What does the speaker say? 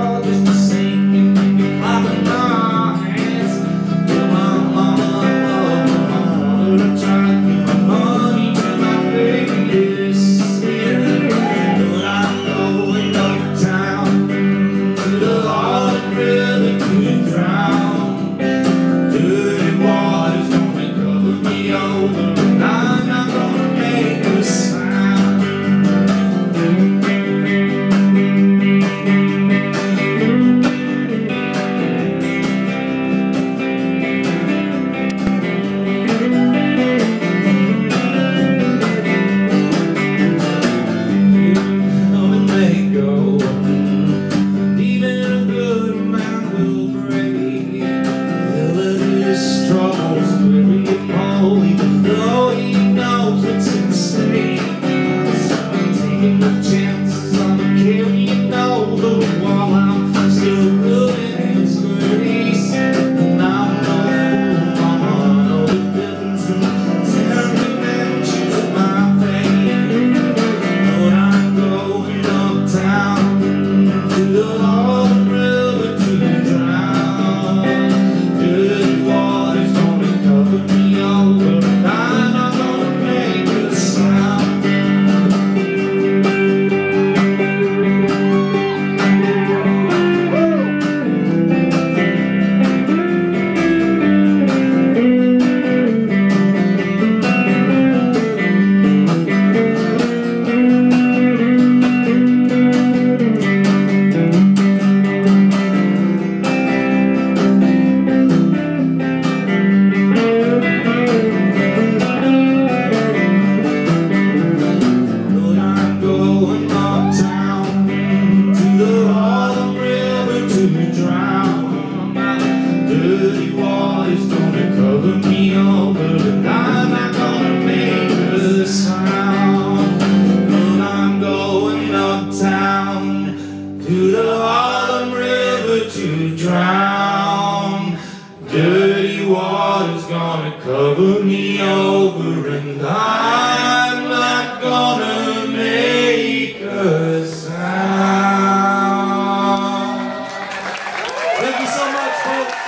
girl just to sing and clapping my hands. Till my mama, I try to give my money to my baby's skin. But I'm going uptown to the Harlem River to drown. Dirty water's gonna cover me over, and I'm not gonna make a sound. Come and let go. Even a good man will break. His struggles very cold, even though he knows it's insane. So I'm taking the chances, I'm carrying over while I'm still ruining his grace. And I'm no fool, mama, no difference in 10 dimensions of my fate. But I'm going uptown to the Harlem River to drown. Dirty water's gonna cover me over, and I'm not gonna make a sound. Going uptown to the Harlem River to drown. Dirty water's gonna cover me over, and I'm not gonna make a sound. But I'm going uptown to the Harlem River to drown. Dirty water's gonna cover me over, and I'm not gonna make a sound. Thank you so much, folks.